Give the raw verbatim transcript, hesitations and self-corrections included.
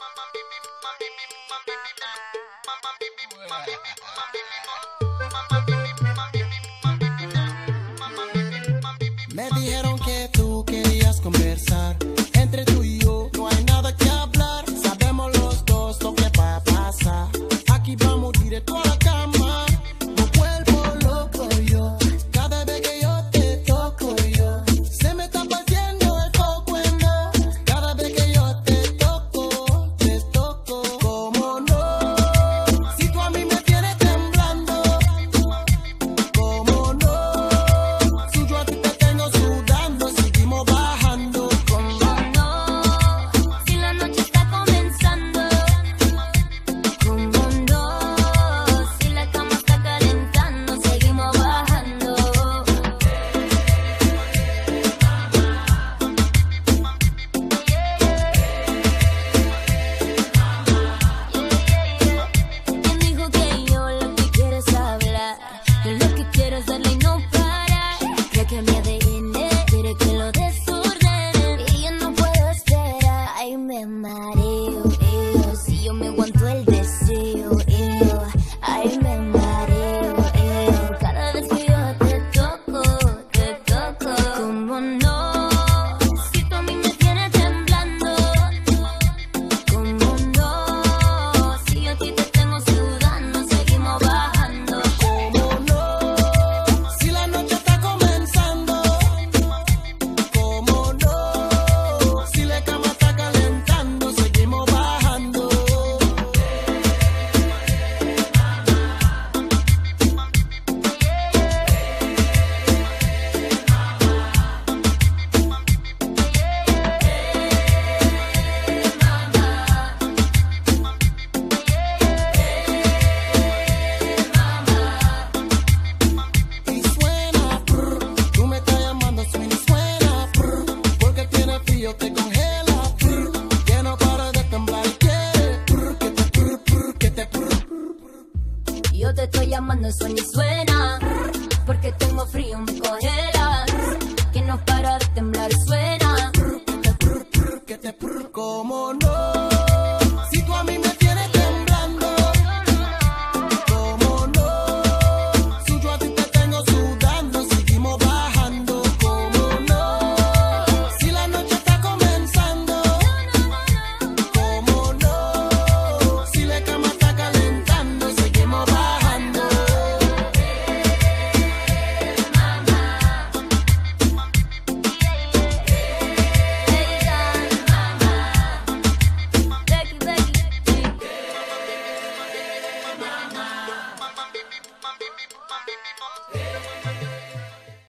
Me dijeron que tú querías conversar. Entre tú y yo no hay nada que hablar. Sabemos los dos lo que va a pasar. Aquí vamos directo a la cama. Me vuelvo loco yo. Cada vez que yo te toco yo. Se me está partiendo el foco en dos. Cada vez que yo te toco, te toco. ¿Cómo no? Si tú a mí me tienes temblando. ¿Cómo no? Si yo a ti te tengo sudando, seguimos bajando. ¿Cómo no? Si la noche está comenzando. ¿Cómo no? Si la cama está calentando, seguimos bajando. ¿Quién dijo que yo lo que quiero es hablar? Que lo que quiero es darle y no parar. Creo que mi A D N quiere que lo desordene y yo no puedo esperar. Ay, me mareo, eo, si yo me aguanto el deseo, eo. Ay, me mareo, eo, cada vez que yo te toco, te toco. ¿Cómo no? Si tú a mí me tienes temblando. ¿Cómo no? Si yo a ti te tengo sudando, seguimos bajando. ¿Cómo no? Si la noche está comenzando. ¿Cómo no? Si la cama está calentando, seguimos bajando. Y suena, prr, tú me estás llamando, suena y suena, prr, porque tiene frío, te congela, prr, que no para de temblar y quiere, prr, que te prr, prr, que te prr. Yo te estoy llamando, suena y suena, porque tengo frío, me congela, que no para de temblar, suena. Que te prr, prr, que te prr. ¿Cómo no? Si tú a mí me tienes temblando. ¿Cómo no? Si yo a ti te tengo sudando, seguimos bajando. ¿Cómo no? Si la noche está comenzando. ¿Cómo no? Si la cama está calentando, seguimos bajando. Becky, Becky,